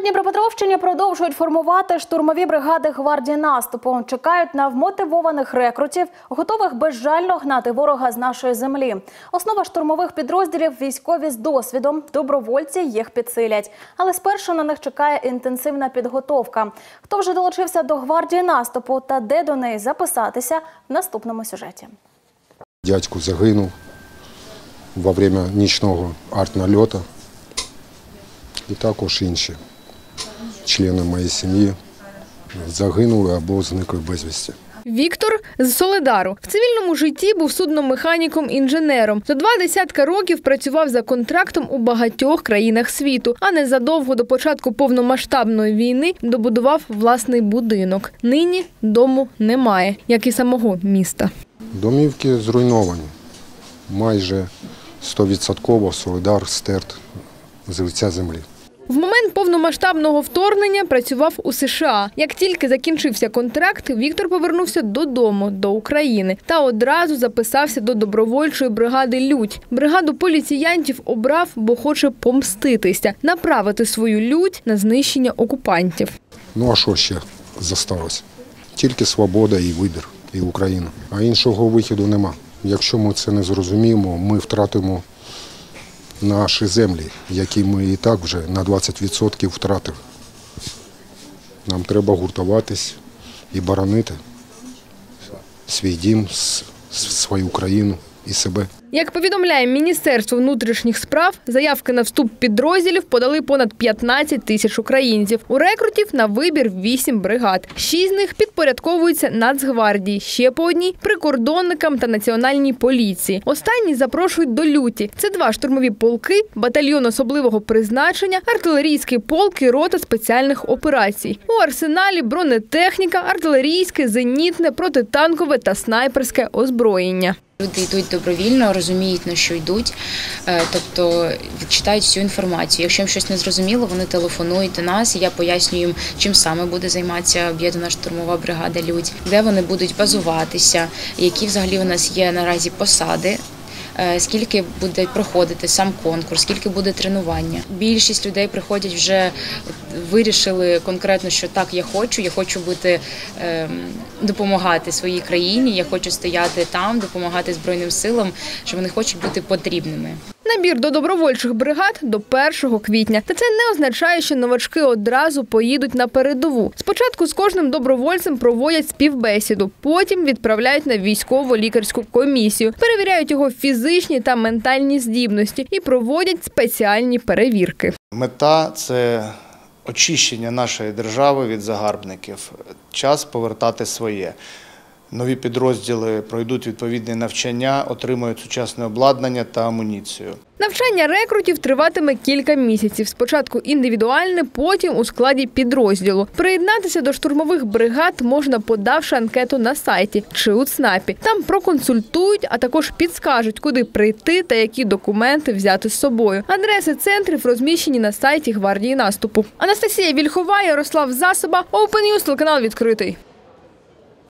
Дніпропетровщині продовжують формувати штурмові бригади гвардії наступу. Чекають на вмотивованих рекрутів, готових безжально гнати ворога з нашої землі. Основа штурмових підрозділів – військові з досвідом. Добровольці їх підсилять. Але спершу на них чекає інтенсивна підготовка. Хто вже долучився до гвардії наступу та де до неї записатися – в наступному сюжеті. Дядько загинув во время нічного артнальоту. І також інші члени моєї сім'ї загинули або зникли безвісти. Віктор з Солидару. В цивільному житті був судномеханіком-інженером. За 20 років працював за контрактом у багатьох країнах світу, а незадовго до початку повномасштабної війни добудував власний будинок. Нині дому немає, як і самого міста. Домівки зруйновані. Майже 100% Солидар стерт з лиця землі. В момент повномасштабного вторгнення працював у США. Як тільки закінчився контракт, Віктор повернувся додому, до України, та одразу записався до добровольчої бригади «Лють». Бригаду поліціянтів обрав, бо хоче помститися, направити свою лють на знищення окупантів. Ну а що ще залишилось? Тільки свобода і вибір, і Україна. А іншого виходу нема. Якщо ми це не зрозуміємо, ми втратимо наші землі, які ми і так вже на 20% втратили. Нам треба гуртуватись і боронити свій дім, свою країну і себе. Як повідомляє Міністерство внутрішніх справ, заявки на вступ підрозділів подали понад 15 тисяч українців. У рекрутів на вибір 8 бригад. 6 з них підпорядковуються Нацгвардії, ще по одній – прикордонникам та Національній поліції. Останні запрошують до люті. Це 2 штурмові полки, батальйон особливого призначення, артилерійський полк і рота спеціальних операцій. У арсеналі бронетехніка, артилерійське, зенітне, протитанкове та снайперське озброєння. Люди йдуть добровільно, розуміють, на що йдуть, тобто читають всю інформацію. Якщо їм щось не зрозуміло, вони телефонують до нас, і я пояснюю їм, чим саме буде займатися об'єднана штурмова бригада «Лють», де вони будуть базуватися, які взагалі у нас є наразі посади, скільки буде проходити сам конкурс, скільки буде тренування. Більшість людей приходять вже, вирішили конкретно, що так, я хочу бути, допомагати своїй країні, я хочу стояти там, допомагати Збройним силам, що вони хочуть бути потрібними. Набір до добровольчих бригад до 1 квітня. Та це не означає, що новачки одразу поїдуть на передову. Спочатку з кожним добровольцем проводять співбесіду, потім відправляють на військово-лікарську комісію, перевіряють його фізичні та ментальні здібності і проводять спеціальні перевірки. Мета – це очищення нашої держави від загарбників. Час повертати своє. Нові підрозділи пройдуть відповідне навчання, отримають сучасне обладнання та амуніцію. Навчання рекрутів триватиме кілька місяців. Спочатку індивідуальне, потім у складі підрозділу. Приєднатися до штурмових бригад можна, подавши анкету на сайті чи у ЦНАПі. Там проконсультують, а також підскажуть, куди прийти та які документи взяти з собою. Адреси центрів розміщені на сайті гвардії наступу. Анастасія Вільхова, Ярослав Засоба, Open News, телеканал «Відкритий».